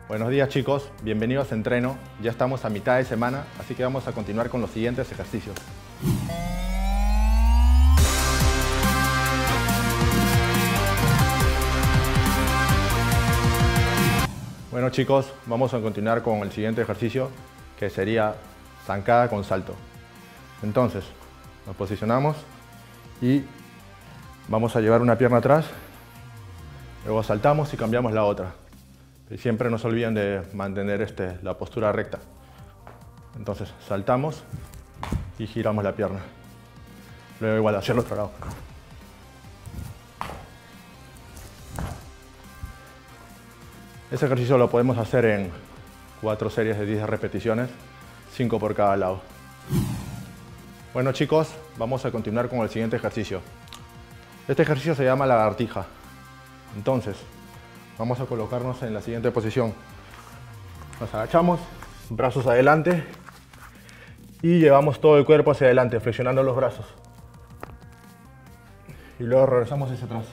Buenos días chicos, bienvenidos a entreno. Ya estamos a mitad de semana, así que vamos a continuar con los siguientes ejercicios. Bueno chicos, vamos a continuar con el siguiente ejercicio, que sería zancada con salto. Entonces, nos posicionamos y vamos a llevar una pierna atrás, luego saltamos y cambiamos la otra. Y siempre no se olviden de mantener la postura recta. Entonces saltamos y giramos la pierna. Luego igual hacia el otro lado. Ese ejercicio lo podemos hacer en 4 series de 10 repeticiones, 5 por cada lado. Bueno chicos, vamos a continuar con el siguiente ejercicio. Este ejercicio se llama lagartija. Entonces, vamos a colocarnos en la siguiente posición. Nos agachamos, brazos adelante y llevamos todo el cuerpo hacia adelante, flexionando los brazos. Y luego regresamos hacia atrás.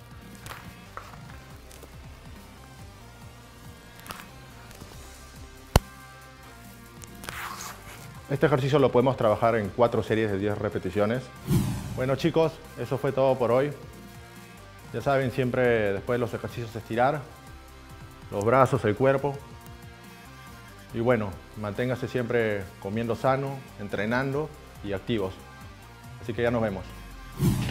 Este ejercicio lo podemos trabajar en 4 series de 10 repeticiones. Bueno chicos, eso fue todo por hoy. Ya saben, siempre después de los ejercicios estirar los brazos, el cuerpo. Y bueno, manténgase siempre comiendo sano, entrenando y activos. Así que ya nos vemos.